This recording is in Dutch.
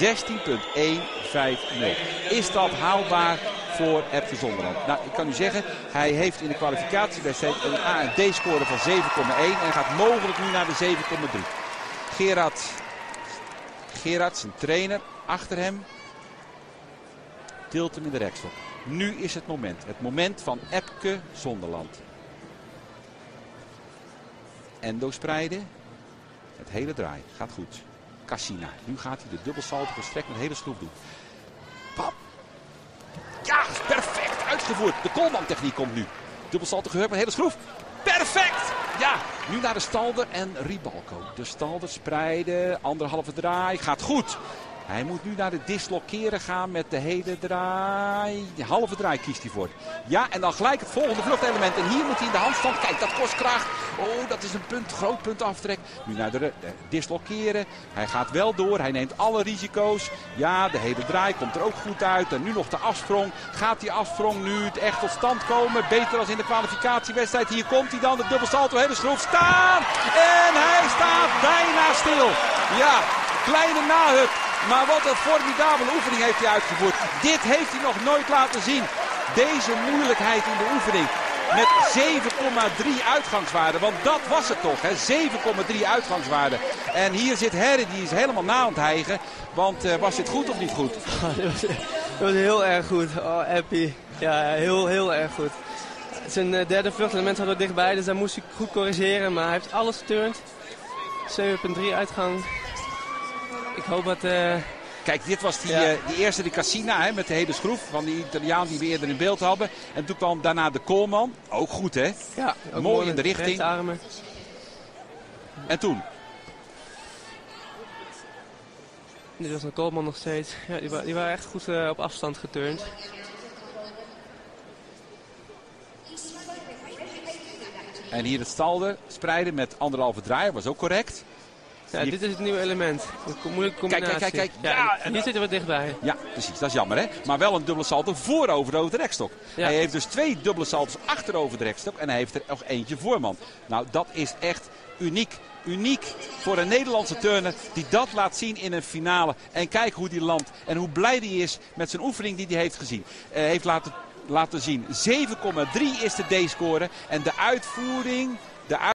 Is dat haalbaar voor FC Zonderland? Nou, ik kan u zeggen, hij heeft in de kwalificatiewedstrijd een A en D score van 7,1 en gaat mogelijk nu naar de 7,3. Gerard, zijn trainer, achter hem, tilt hem in de rekstok. Nu is het moment. Het moment van Epke Zonderland. Endo spreiden. Het hele draai. Gaat goed. Cassina. Nu gaat hij de dubbelsalto verstrekt met een hele schroef doen. Pap. Ja, perfect uitgevoerd. De Koolman techniek komt nu. Dubbelsalto geheurd met een hele schroef. Perfect! Ja, nu naar de Stalder en Ribalco. De Stalder spreiden. Anderhalve draai. Gaat goed. Hij moet nu naar de dislokeren gaan met de hele draai. De halve draai kiest hij voor. Ja, en dan gelijk het volgende vluchtelement. En hier moet hij in de handstand. Kijk, dat kost kracht. Oh, dat is een punt, groot punt aftrek. Nu naar de dislokeren. Hij gaat wel door. Hij neemt alle risico's. Ja, de hele draai komt er ook goed uit. En nu nog de afsprong. Gaat die afsprong nu echt tot stand komen? Beter als in de kwalificatiewedstrijd. Hier komt hij dan. De dubbelsalto, hele schroef staan. En hij staat bijna stil. Ja, kleine nahup. Maar wat een formidabele oefening heeft hij uitgevoerd. Dit heeft hij nog nooit laten zien. Deze moeilijkheid in de oefening. Met 7,3 uitgangswaarde. Want dat was het toch, hè? 7,3 uitgangswaarde. En hier zit Harry, die is helemaal na aan het hijgen. Want was dit goed of niet goed? Dat was heel erg goed. Oh, happy. Ja, heel erg goed. Zijn derde vluchtelement had er dichtbij, dus daar moest hij goed corrigeren. Maar hij heeft alles geturnd. 7,3 uitgang. Ik hoop dat... Kijk, dit was die eerste, de Cassina, hè, met de hele schroef van die Italiaan die we eerder in beeld hadden. En toen kwam daarna de Koolman. Ook goed, hè? Ja, ook mooi in de richting. rechterarmen. En toen? Dit was een Koolman nog steeds. Ja, die waren echt goed op afstand geturnd. En hier het Stalder spreiden met anderhalve draai, was ook correct. Ja, dit is het nieuwe element. Een moeilijke combinatie. Kijk. Ja, en hier zitten we dichtbij. Ja, precies. Dat is jammer, hè? Maar wel een dubbele salto voorover over de rekstok. Ja. Hij heeft dus 2 dubbele salto's achterover de rekstok. En hij heeft er nog eentje voorman. Nou, dat is echt uniek. Uniek voor een Nederlandse turner die dat laat zien in een finale. En kijk hoe die landt. En hoe blij hij is met zijn oefening die hij heeft gezien. Heeft laten zien. 7,3 is de D-score. En de uitvoering...